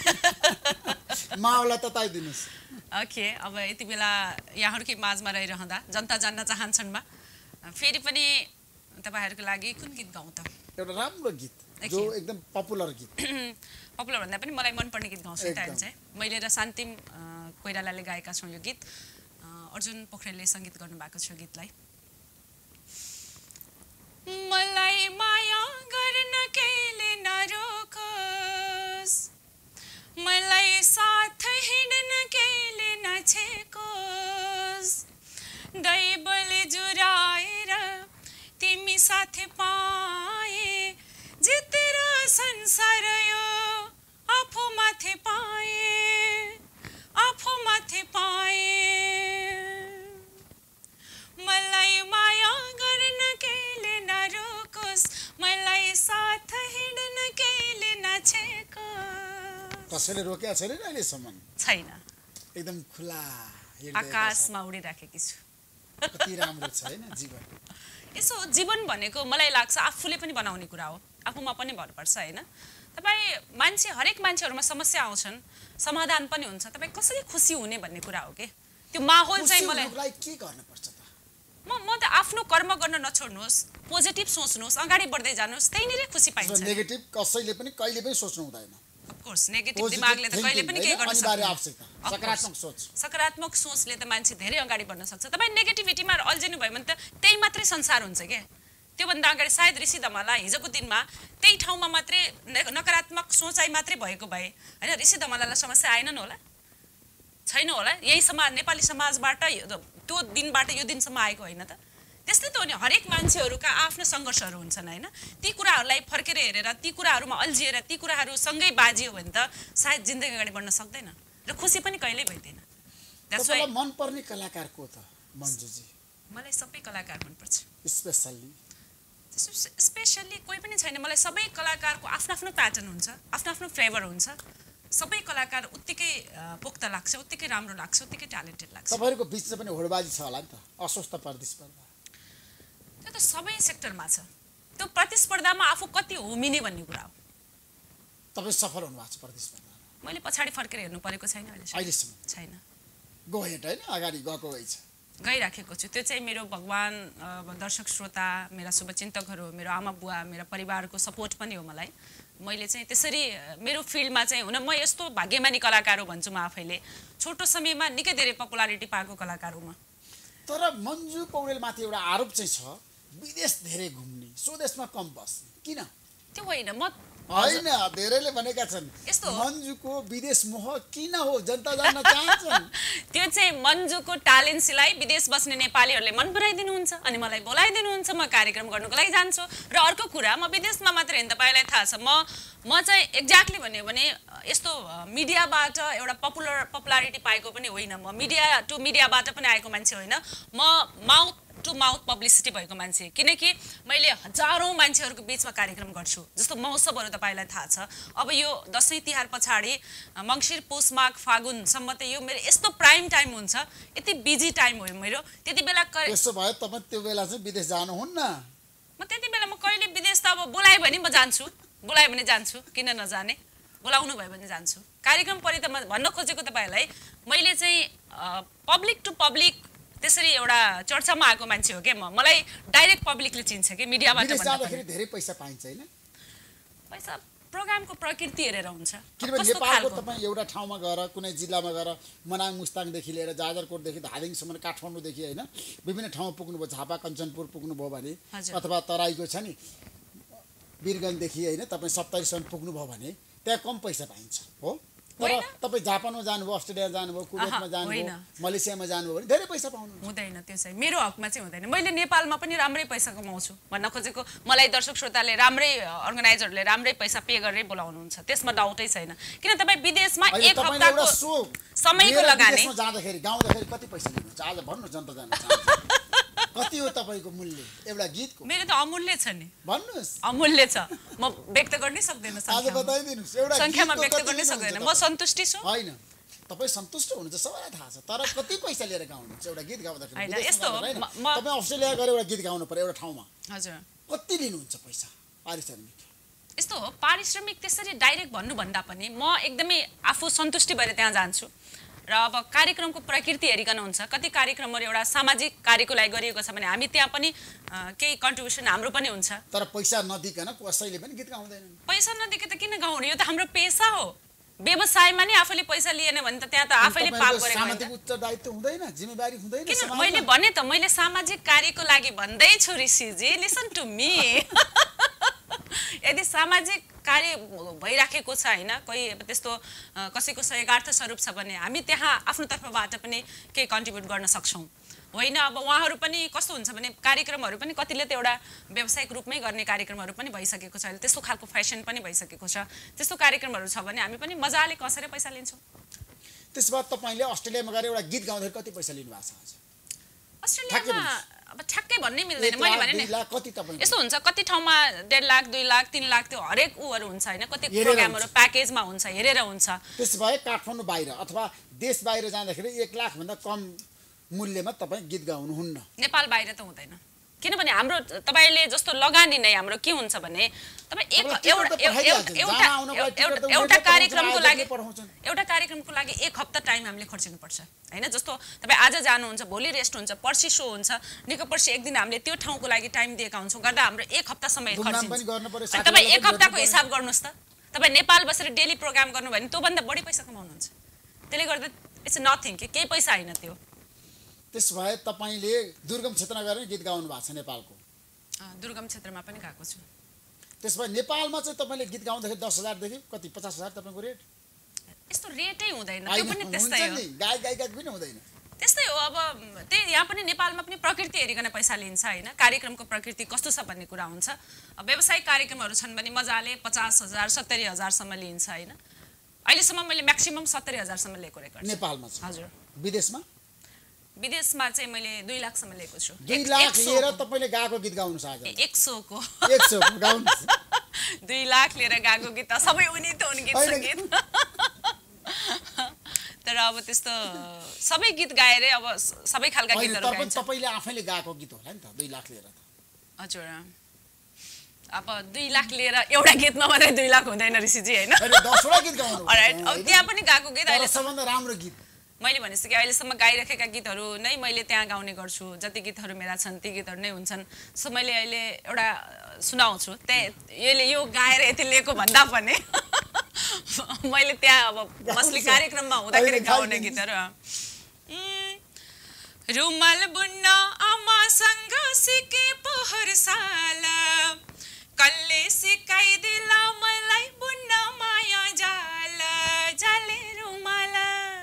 माओलाई तताइदिनुहोस् ओके अब यति बेला यहाँहरूकै माझमा रहिरहँदा जनता जान्न चाहन्छन्मा फेरि पनि तपाईँहरूको लागि कुन गीत गाउँ त एउटा राम्रो गीत जो Okay. एकदम पपुलर गीत पपुलर भन्दा पनि मलाई मनपर्ने गीत गाउँछु नि त एकदम। चाहिँ मैले र शान्तिम अ, कोइरालाले गाएका छौँ यो गीत अ, अर्जुन पोखरेलले सङ्गीत गर्नुभएको छ यो गीतलाई मलाई माया गर्न केले नरोकोस् मलाई साथ हिँड्न केले नछेकोस् दैवले जुराएर तिमी साथ पाए जितेर संसार यो आफू माथि पाए आफू माथि पाए मलाई माया गर्न केले नरोकोस् मलाई साथ हिँड्न केले नछेकोस् कसैले रोकेको छैन नि अहिलेसम्म छैन एकदम खुला आकाशमा उडिराखेकी छु। कति राम्रो छ हैन जीवन। यसो जीवन भनेको मलाई लाग्छ आफूले पनि बनाउने कुरा हो, आफूमा पनि भरपर्छ हैन। तपाईँ मान्छे हरेक मान्छेहरूमा समस्या आउँछन्, समाधान पनि हुन्छ, तपाईँ कसरी खुसी हुने भन्ने कुरा हो के। त्यो माहौल चाहिँ मलाई के गर्नुपर्छ त? म म त आफ्नो कर्म गर्न नछोड्नुहोस्, पोजिटिभ सोच्नुहोस्, अगाडि बढ्दै जानुहोस्, त्यहीँनिरै खुसी पाइन्छ। नेगेटिभ कसैले पनि कहिले पनि सोच्नु हुँदैन। अफकोर्स नेगेटिभ दिमागले त कहिले पनि केही गर्न सक्दैन। सकारात्मक सोच सकारात्मक सोचले त मान्छे धेरै अगाडि बढ्न सक्छ। तपाईँ नेगेटिभिटीमा अल्झिनु भयो भने त त्यही मात्रै संसार हुन्छ के। त्योभन्दा अगाडि सायद ऋषि धमला हिजोको दिनमा त्यही ठाउँमा मात्रै नकारात्मक सोचाइ मात्रै भएको भए हैन ऋषि धमलालाई समस्या आएनन् होला, छैन होला। यही समाज नेपाली समाजबाट त्यो दिनबाट यो दिनसम्म आएको होइन त। त्यस्तै त हो नि, हरेक मान्छेहरूका आफ्नो सङ्घर्षहरू हुन्छन् हैन। ती कुराहरूलाई फर्केर हेरेर ती कुराहरूमा अल्झिएर ती कुराहरू सँगै बाजियो भने त सायद जिन्दगी अगाडि बढ्न सक्दैन र खुसी पनि कहिल्यै भइदैन। त्यसलाई मनपर्ने कलाकार को त मन्जुजी? मलाई सबै कलाकार मनपर्छ। स्पेशली स्पेसल्ली कोही पनि छैन। मलाई सबै कलाकारको आफ्नो आफ्नो प्याटर्न हुन्छ, आफ्नो आफ्नो फ्लेभर हुन्छ। सबै कलाकार उत्तिकै पोख्त लाग्छ, उत्तिकै राम्रो लाग्छ, उत्तिकै ट्यालेन्टेड लाग्छ। तपाईहरुको बीचमा पनि होडबाजी छ होला नि त, अस्वस्थ प्रतिस्पर्धा? त्यो त सबै सेक्टरमा छ। त्यो प्रतिस्पर्धामा आफू कति होमिने भन्ने कुरा हो। तपाई सफल हुनु भएको छ प्रतिस्पर्धामा? मैले पछाडी फर्केर हेर्नु परेको छैन अहिलेसम्म। अहिलेसम्म छैन। गएट हैन, अगाडि गएको भइ छ। गइराखेको छु। त्यो चाहिँ मेरो भगवान, दर्शक श्रोता, मेरा शुभचिन्तकहरू, मेरो आमा बुवा, मेरा परिवारको सपोर्ट पनि हो मलाई। मैले चाहिँ त्यसरी मेरो फिल्डमा चाहिँ हुन म यस्तो भाग्यमानी कलाकार हो भन्छु म आफैले। छोटो समयमा निकै धेरै पपुलारिटी पाएको कलाकार हुँ म। तर मन्जु पौडेलमाथि एउटा आरोप चाहिँ छ, विदेश धेरै घुम्ने, स्वदेशमा कम बस्ने। किन? त्यो होइन, म हैन, धेरैले भनेका छन् मन्जुको विदेश मोह किन हो, जनता जान्न चाहन्छन्। त्यो चाहिँ मन्जुको ट्यालेन्टलाई विदेश बस्ने नेपालीहरूले मन पराइदिनुहुन्छ अनि मलाई बोलाइदिनुहुन्छ, म कार्यक्रम गर्नुको लागि जान्छु। र अर्को कुरा, म विदेशमा मात्र होइन, तपाईँलाई थाहा छ, म म चाहिँ एक्ज्याक्टली भन्यो भने यस्तो मिडियाबाट एउटा पपुलर पपुलारिटी पाएको पनि होइन। म मिडिया टु मिडियाबाट पनि आएको मान्छे होइन, म माउथ टु माउथ पब्लिसिटी भएको मान्छे। किनकि मैले हजारौँ मान्छेहरूको बिचमा कार्यक्रम गर्छु। जस्तो महोत्सवहरू तपाईँलाई थाहा छ, अब यो दसैँ तिहार पछाडि मङ्सिर पुस माघ फागुनसम्म त यो मेरो यस्तो प्राइम टाइम हुन्छ, यति बिजी टाइम हो मेरो। त्यति बेला त्यसो भए तपाईँ त्यो बेला चाहिँ विदेश जानुहुन्न? म त्यति बेला म कहिले विदेश त अब बोलायो भने म जान्छु, बोलायो भने जान्छु, किन नजाने। बोलाउनु भयो भने जान्छु। कार्यक्रम परि त म भन्न खोजेको तपाईँलाई, मैले चाहिँ पब्लिक टु पब्लिक त्यसरी एउटा चर्चामा आएको मान्छे हो के म। मलाई डाइरेक्ट पब्लिकले चिन्छ के, मिडियाबाट विदेश जाँदाखेरि धेरै पैसा पाइन्छ हैन? पैसा प्रोग्रामको प्रकृति हेरेर हुन्छ। किनभने नेपालको तपाईँ एउटा ठाउँमा गएर, कुनै जिल्लामा गएर, मनाङ मुस्ताङदेखि लिएर जाजरकोटदेखि धादिङसम्म, काठमाडौँदेखि हैन, विभिन्न ठाउँमा पुग्नुभयो, झापा कञ्चनपुर पुग्नुभयो भने, अथवा तराईको छ नि वीरगञ्जदेखि हैन तपाईँ सप्तरीसम्म पुग्नुभयो भने त्यहाँ कम पैसा पाइन्छ हो। तर तपाईँ जापानमा जानुभयो, अस्ट्रेलिया जानुभयो, कुवेतमा जानुभयो, मलेसियामा जानुभयो भने धेरै पैसा पाउनु हुँदैन। त्यो चाहिँ मेरो हकमा चाहिँ हुँदैन। मैले नेपालमा पनि राम्रै पैसा कमाउँछु भन्न खोजेको। मलाई दर्शक श्रोताले राम्रै, अर्गनाइजरले राम्रै पैसा पे गरेर बोलाउनुहुन्छ, त्यसमा डाउटै छैन। किन तपाईँ विदेशमा एक हप्ताको समयको लगानी जाँदाखेरि गाउँदाखेरि कति पैसा लिनुहुन्छ आज भन्नु, जनता जान्न चाहन्छ। कति हो तपाईको मूल्य एउटा गीतको? मेरो त अमूल्य छ नि। भन्नुस्। अमूल्य छ, म व्यक्त गर्नै सक्दैन। आज बताइदिनुस् एउटा संख्यामा व्यक्त गर्नै सक्दैन। म सन्तुष्टि छु। हैन, तपाई सन्तुष्ट हुनुहुन्छ सबैलाई थाहा छ, तर कति पैसा लिएर गाउनुहुन्छ एउटा गीत गाउँदाखेरि? हैन, यस्तो हो, तपाई अस्ट्रेलिया गएर एउटा गीत गाउनु पर्यो एउटा ठाउँमा, हजुर, कति लिनुहुन्छ पैसा पारिश्रमिक? यस्तो हो, पारिश्रमिक त्यसरी डाइरेक्ट भन्नु भन्दा पनि म एकदमै आफू सन्तुष्टि भएर त्यहाँ जान्छु। र अब कार्यक्रमको प्रकृति हेरिकन हुन्छ। कति कार्यक्रमहरू एउटा सामाजिक कार्यको लागि गरिएको छ भने हामी त्यहाँ पनि केही कन्ट्रिब्युसन हाम्रो पनि हुन्छ। तर पैसा नदिकन कसैले पनि गीत गाउँदैनन्। पैसा नदिके त किन गाउनु? यो त हाम्रो पेसा हो। व्यवसायमा नि आफूले पैसा लिएन भने त त्यहाँ त आफैले पाप गरेको होइन। सामाजिक उत्तरदायित्व हुँदैन, जिम्मेवारी हुँदैन किन? मैले भने त, मैले सामाजिक कार्यको लागि भन्दै छु ऋषिजी, लिसन टु मी। यदि सामाजिक कार्य भइराखेको छ हैन, कोही त्यस्तो कसैको सहयोगार्थ स्वरूप छ भने हामी त्यहाँ आफ्नो तर्फबाट पनि केही कन्ट्रिब्युट गर्न सक्छौँ होइन। अब उहाँहरू पनि कस्तो हुन्छ भने कार्यक्रमहरू पनि कतिले त एउटा व्यावसायिक रूपमै गर्ने कार्यक्रमहरू पनि भइसकेको छ, त्यस्तो खालको फेसन पनि भइसकेको छ। त्यस्तो कार्यक्रमहरू छ भने हामी पनि मजाले कसेर पैसा लिन्छौँ। त्यसबाट तपाईले अस्ट्रेलियामा गएर एउटा गीत गाउँदाखेरि कति पैसा लिनु भएको छ आज? अस्ट्रेलियामा अब ठ्याक्कै भन्नै मिल्दैन मैले भने नि कति तपाईँ यस्तो हुन्छ कति ठाउँमा डेढ लाख दुई लाख तीन लाख त्यो हरेक उहरू हुन्छ होइन कति प्रोग्रामहरू प्याकेजमा हुन्छ हेरेर हुन्छ। त्यसो भए काठमाडौँ बाहिर अथवा देश बाहिर जाँदाखेरि एक लाखभन्दा कम मूल्यमा तपाईँ गीत गाउनुहुन्न। नेपाल बाहिर त हुँदैन किनभने हाम्रो तपाईँले जस्तो लगानी नै हाम्रो के हुन्छ भने तपाईँ एक एउटा एउटा कार्यक्रमको लागि एउटा कार्यक्रमको लागि एक हप्ता टाइम हामीले खर्चिनुपर्छ होइन। जस्तो तपाईँ आज जानुहुन्छ भोलि रेस्ट हुन्छ पर्सि सो हुन्छ निको पर्सि एक दिन हामीले त्यो ठाउँको लागि टाइम दिएका हुन्छौँ गर्दा हाम्रो एक हप्ता समय खर्चिन्छ। तपाईँ एक हप्ताको हिसाब गर्नुहोस् त तपाईँ नेपाल बसेर डेली प्रोग्राम गर्नुभयो भने त्योभन्दा बढी पैसा कमाउनुहुन्छ। त्यसले गर्दा इट्स नथिङ के केही पैसा होइन त्यो। त्यसो भए तपाईँले दुर्गम क्षेत्रमा गएर गीत गाउनु भएको छ नेपालको? दुर्गम क्षेत्रमा पनि गएको छु। त्यसो भए नेपालमा चाहिँ तपाईँले गीत गाउँदाखेरि दस हजारदेखि कति पचास हजार तपाईँको रेट? यस्तो रेटै हुँदैन त्यो पनि त्यस्तै हो गायक गायिका पनि हुँदैन त्यस्तै हो। अब त्यही यहाँ पनि नेपालमा पनि प्रकृति हेरिकन पैसा लिन्छ होइन। कार्यक्रमको प्रकृति कस्तो छ भन्ने कुरा हुन्छ। व्यावसायिक कार्यक्रमहरू छन् भने मजाले पचास हजार सत्तरी हजारसम्म लिन्छ होइन। अहिलेसम्म मैले म्याक्सिमम् सत्तरी हजारसम्म लिएको रेकर्ड नेपालमा। हजुर विदेशमा? विदेशमा चाहिँ मैले दुई लाखसम्म लिएको छु। दुई लाख लिएर तपाईँले गाएको गीत गाउनु छ आज? एक सौको एक सौको गाउनु दुई लाख लिएर गाएको गीत त सबै उनी त उनी गीत सङ्गीत तर अब त्यस्तो सबै गीत गाएरै अब सबै खालका गीतहरू गाइन्छ। तपाईँले आफैले गाएको गीत होला नि त दुई लाख लिएर? हजुर अब दुई लाख लिएर एउटा गीतमा मात्रै दुई लाख हुँदैन ऋषिजी होइन। दसवटा गीत गाउनु अब त्यहाँ पनि गाएको गीत अहिले सबभन्दा राम्रो गीत मैले भनिसकेँ अहिलेसम्म गाइराखेका गीतहरू नै मैले त्यहाँ गाउने गर्छु। जति गीतहरू मेरा छन् ती गीतहरू नै हुन्छन्। सो मैले अहिले एउटा सुनाउँछु त्यहाँ यसले यो गाएर यति लिएको भन्दा पनि मैले त्यहाँ अब बस्ने कार्यक्रममा हुँदाखेरि गाउने गीतहरू रुमाल बुन्न आमासँग सिके पोहोर साल कल्ले सिकाइदिला मलाई बुन्न माया जाल जाले रुमाल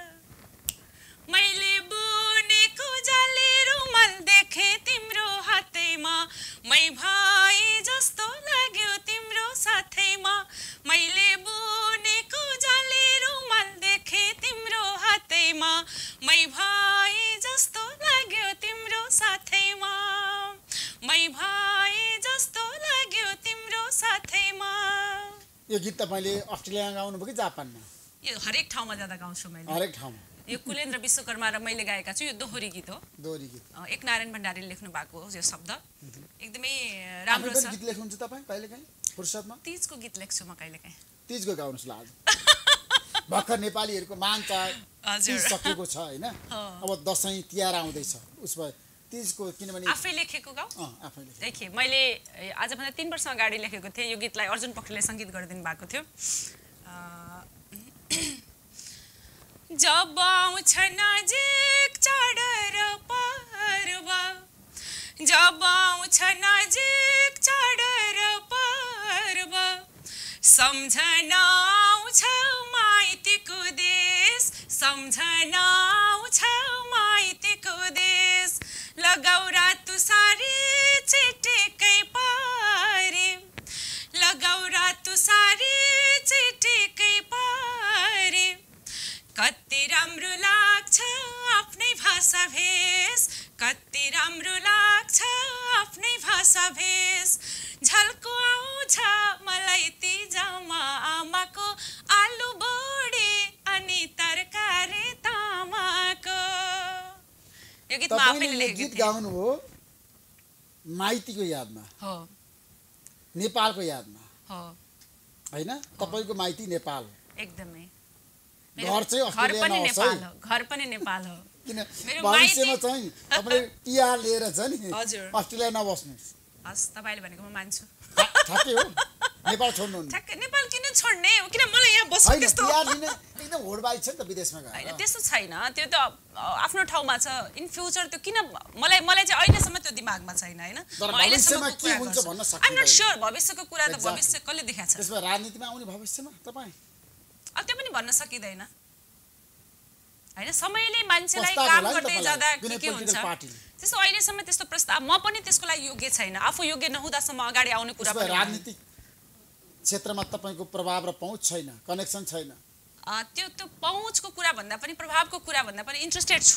मैले बुनेको जाले रुमाल देखे तिम्रो हातैमा मै भाइ जस्तो लाग्यो तिम्रो साथैमा मैले बुनेको जाले रुमाल देखे तिम्रो हातैमा मै भाइ जस्तो लाग्यो तिम्रो साथैमा मै भाइ जस्तो लाग्यो तिम्रो साथैमा। यो गीत तपाईँले अस्ट्रेलियामा गाउनुभयो कि जापानमा? यो हरेक ठाउँमा जाँदा गाउँछु मैले। हरेक ठाउँमा? यो कुलेन्द्र विश्वकर्मा र मैले गाएका छु। यो दोहोरी गीत हो। दोहोरी गीत एक नारायण भण्डारीले लेख्नु भएको हो यो शब्द एकदमै राम्रो छ। गीत लेख्नुहुन्छ तपाईँ कहिलेकाहीँ फुर्सदमा? तीजको गीत लेख्छु म कहिलेकाहीँ। तीजको गाउनुहोस् ल आज। भर्खर नेपालीहरूको मान चाड तीज सकिएको छ होइन। अब दसैँ तिहार आउँदैछ उसमा तीजको किनभने आफै लेखेको गाउँ आफैले देखिए मैले आजभन्दा तीन वर्ष अगाडि लेखेको थिएँ। यो गीतलाई अर्जुन पोखरेलले सङ्गीत गरिदिनु भएको थियो। जब आउँछ नजिक चाड र पर्व जब आउँछ नजिक चाड र पर्व सम्झना आउँछ माइतीको देश सम्झना आउँछ माइतीको देश लगाउ रातो सारी चिटिकै पारे लगाउ रातो सारी चिटिकै पारे कति राम्रो लाग्छ आफ्नै भाषा भेष कति राम्रो लाग्छ आफ्नै भाषा भेष झल्को आउँछ मलाई तिजामा आमाको आलु बोडी अनि तरकारी तामाको। यो गीत म आफैले लेखेको गीत गाउनु हो माइतीको यादमा हो नेपालको यादमा हो हैन? तपाईको माइती नेपाल एकदमै घर चाहिँ अस्ट्रेलिया पनि नेपाल हो घर पनि नेपाल हो किन भविष्यमा चाहिँ तपाईले टिआर लिएर छ नि अस्ट्रेलिया नबस्नुस्। हस् तपाईले भनेको म मान्छु। ठ्याक्कै हो नेपाल छोड्नु नि। ठ्याक्कै नेपाल किन छोड्ने हो किन मलाई यहाँ बस्नु त्यस्तो टिआर लिन एकदम होडबाई छ नि त विदेशमा गएर। हैन त्यस्तो छैन त्यो त आफ्नो ठाउँमा छ। इन फ्युचर त्यो किन मलाई मलाई चाहिँ अहिलेसम्म त्यो दिमागमा छैन हैन। अहिलेसम्म के हुन्छ भन्न सक्दिनँ। आइ एम नट श्योर भविष्यको कुरा त भविष्य कसले देखाएको छ। त्यसमा राजनीतिमा आउने भविष्यमा तपाई अब त्यो पनि भन्न सकिदैन हैन। समयले मान्छेलाई काम गर्दै जाँदा के के हुन्छ त्यसो अहिलेसम्म त्यस्तो प्रस्ताव म पनि त्यसको लागि योग्य छैन। आफू योग्य नहुँदासम्म अगाडि आउने कुरा पनि राजनीतिक क्षेत्रमा तपाईको प्रभाव र पहुँच छैन कनेक्सन छैन। त्यो त्यो पहुँचको कुरा भन्दा पनि प्रभावको कुरा भन्दा पनि इन्ट्रेस्टेड छु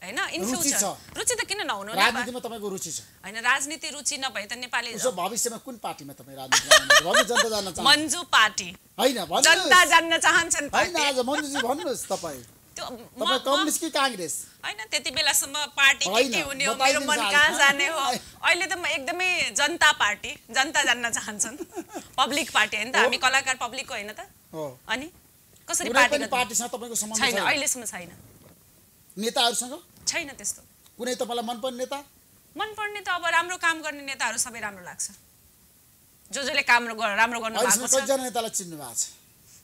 हैन इन फ्युचर रुचि त किन नहुनु राजनीतिमा तपाईको रुचि छ हैन राजनीति रुचि नभए त नेपाली उसो भविष्यमा कुन पार्टीमा तपाई राजनीति गर्नुहुन्छ भन्नु जनता जान्न चाहन्छ मन्जु पार्टी हैन भन्नु जनता जान्न चाहन्छन् हैन आज मन्जुजी भन्नुस् तपाई त्यो तपाई कम्युनिस्ट कि कांग्रेस हैन त्यति बेलासम्म पार्टी के के हुने हो मेरो मन कहाँ जाने हो अहिले त म एकदमै जनता पार्टी जनता जान्न चाहन्छन् पब्लिक पार्टी हैन त हामी कलाकार पब्लिकको हैन त हो अनि कसरी पार्टी पार्टीसँग तपाईको सम्बन्ध छैन अहिलेसम्म छैन नेताहरुसँग छैन त्यस्तो कुनै तपाईलाई मन पर्ने नेता मन पर्ने त अब राम्रो काम गर्ने नेताहरु सबै राम्रो लाग्छ जो जसले काम राम्रो गर्नु भएको छ कतिजना नेतालाई चिन्नु भएको छ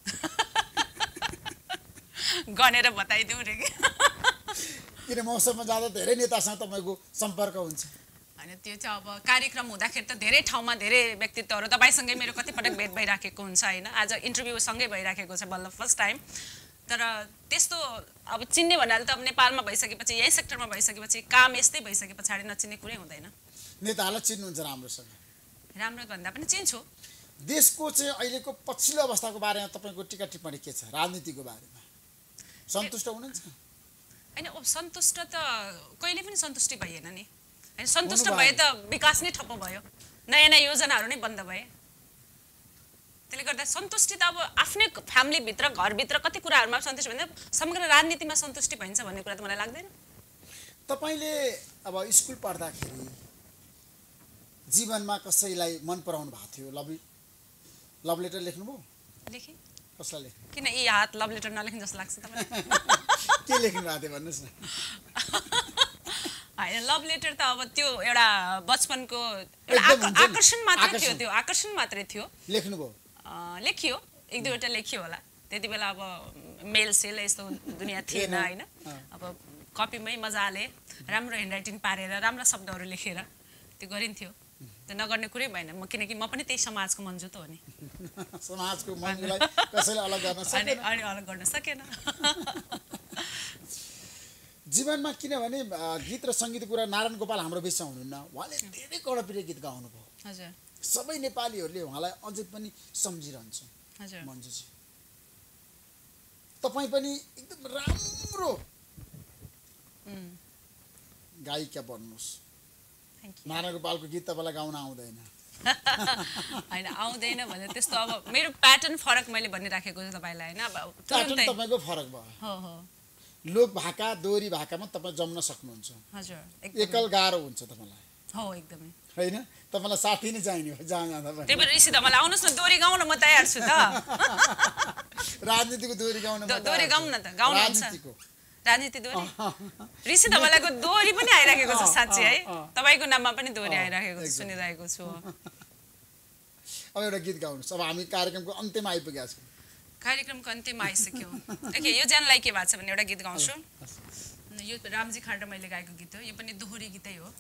गनेर बताइदिउ रे किन मौसममा जाँदा धेरै नेतासँग तपाईको सम्पर्क हुन्छ हैन त्यो चाहिँ अब कार्यक्रम हुँदाखेरि त धेरै ठाउँमा धेरै व्यक्तित्वहरु तपाईसँगै मेरो कति पटक भेट भइराखेको हुन्छ हैन आज इन्टरभ्यु सँगै भइराखेको छ बल्ल फर्स्ट टाइम तर त्यस्तो अब चिन्ने भन्नाले त अब नेपालमा भइसकेपछि यही सेक्टरमा भइसकेपछि काम यस्तै भइसके पछाडी नचिन्ने कुरै हुँदैन नेताहरुलाई चिन्नुहुन्छ राम्रोसँग राम्रो भन्दा पनि चिन्छु देशको चाहिँ अहिलेको पछिल्लो अवस्थाको बारेमा तपाईको टिका टिप्पणी के छ राजनीतिको बारेमा सन्तुष्ट हुनुहुन्छ हैन अब सन्तुष्ट त कहिले पनि सन्तुष्टि भइएन नि हैन सन्तुष्ट भए त विकास नै ठप्प भयो नयाँ नयाँ योजनाहरु नै बन्द भए त्यसले गर्दा सन्तुष्टि त अब आफ्नै फ्यामिली भित्र घर भित्र कति कुराहरुमा सन्तुष्टि भन्दा समग्र राजनीतिमा सन्तुष्टि भइन्छ भन्ने कुरा त मलाई लाग्दैन तपाईले अब स्कुल पढ्दाखेरि जीवनमा कसैलाई मन पराउनु भएको थियो लभ लभ लेटर लेख्नुभयो लेखे कसलाई लेख्नु किन यी हात लभ लेटर नलेख्नु जस्तो लाग्छ तपाईलाई के लेख्नु भएको थियो भन्नुस् न हैन लभ लेटर त अब त्यो एउटा बचपनको एउटा आकर्षण मात्र थियो त्यो आकर्षण मात्रै थियो लेख्नुभयो लेखियो एक दुईवटा लेखियो होला त्यति बेला अब मेल सेल यस्तो दुनिया थिएन हैन अब कपीमै मजाले राम्रो ह्यान्डराइटिङ पारेर राम्रो शब्दहरु लेखेर त्यो गरिन्थ्यो त्यो नगर्ने कुरै भएन म किनकि म पनि त्यही समाजको मन्जु त हो नि समाजको मनलाई कसैले अलग गर्न सकेन अनि अलग गर्न सकेन जीवनमा किनभने गीत र संगीतको कुरा नारायण गोपाल हाम्रो बिचमा हुनुहुन्न उहाँले धेरै कडप्रिय गीत गाउनुभयो हजुर सबै नेपालीहरूले उहाँलाई अझै पनि सम्झिरहन्छ हजुर मन्जुजी तपाई पनि एकदम राम्रो गायिका बन्नुस् नारायण गोपालको गीत तपाईलाई गाउन आउँदैन हैन आउँदैन भने त्यस्तो अब मेरो प्याटर्न फरक मैले भनिराखेको छु तपाईलाई हैन अब प्याटर्न तपाईको फरक भयो हो हो लोक भाका दोहोरी भाकामा तपाई जम्न सक्नुहुन्छ हजुर एकल गाह्रो हुन्छ तपाईलाई हो एकदमै हैन तपाईलाई साथी नै चाहिने हो जहाँ जाँदा पनि त्यही भएर ऋषि त मलाई आउनुस् न दोहोरी गाउन म तयार छु त राजनीतिको दोहोरी गाउन म दोहोरी गाउन न त गाउनुहुन्छ राजनीति दोहोरी ऋषि त मलाई दोहोरी पनि आइराखेको छ साच्चै है तपाईको नाममा पनि दोहोरी आइराखेको छ सुनिरहेको छु अब एउटा गीत गाउनुस् अब हामी कार्यक्रमको अन्त्यमा आइपुगेका छौं कार्यक्रमको अन्त्यमा आइसक्यो ओके यो जानलाई के भएको छ भने एउटा गीत गाउँछु यो रामजी खाँड मैले गाएको गीत हो यो पनि दोहोरी गीतै हो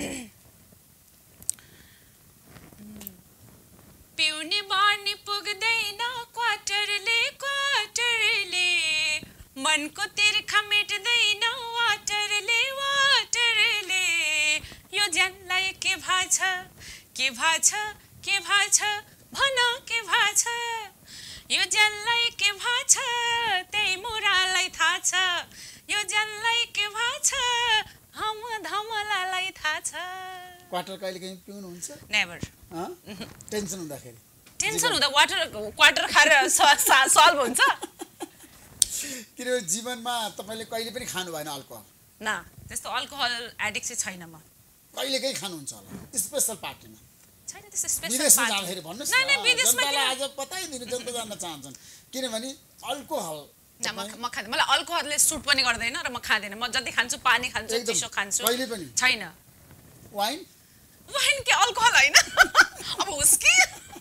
पिउने बानी पुग्दैन क्वार्टरले क्वार्टरले मनको तिर्खा मेट्दैन वाटरले वाटरले यो जानलाई के भाछ के भाछ के भाछ भन के भाछ यो जानलाई के भाछ त्यही मुरालाई थाहा छ यो जानलाई के भाछ हम धमलालाई थाहा छ क्वार्टर कहिले कहीं पिउनु हुन्छ नेभर ह टेन्सन हुँदाखेरि टेन्सन हुँदा वाटर क्वार्टर खाएर सल्भ हुन्छ किन जीवनमा तपाईले कहिले पनि खानु भएन अल्कोहल न त्यस्तो अल्कोहल एडिक्ट चाहिँ छैन म कहिले कहीं खानुहुन्छ होला स्पेशल पार्टीमा छैन त्यस्तो स्पेशल विदेशमा जाँदाखेरि भन्नुस् न न विदेशमा जनतालाई आज बताइदिनु जनता जान्न चाहन्छन् किनभने अल्कोहल न म म खाँदैन मलाई अल्कोहलले सुट पनि गर्दैन र म खाँदैन म जति खान्छु पानी खान्छु चिसो खान्छु कहिले पनि छैन वाइन वाइन के अल्कोहल हैन अब उसकी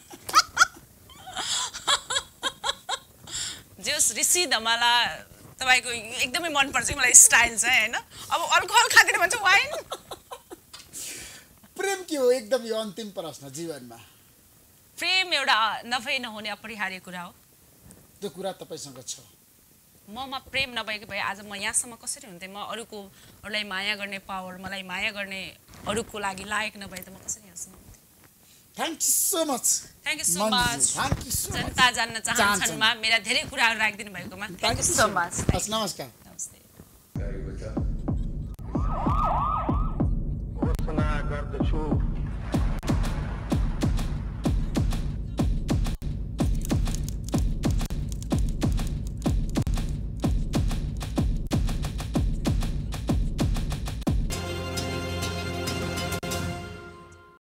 जस ऋषि धमाला तपाईको एकदमै मन पर्छ मलाई स्टाइल चाहिँ हैन अब अल्कोहल खाँदैन भन्छ वाइन प्रेम के हो एकदम यो अन्तिम प्रश्न जीवनमा प्रेम एउटा नभई नहुने अपरिहार्य कुरा हो त्यो कुरा तपाईसँग छ ममा प्रेम नभएको भए आज म यहाँसम्म कसरी हुन्थे म अरूको अरूलाई माया गर्ने पावर मलाई माया गर्ने अरूको लागि लायक नभए त म कसरी यहाँसम्म हुन्थे thank you so much thank you so much thank you so much जनता जान्न चाहन्छन् मा मेरा धेरै कुराहरु राख्दिनु भएकोमा थ्यांक यू सो मच नमस्कार नमस्ते हो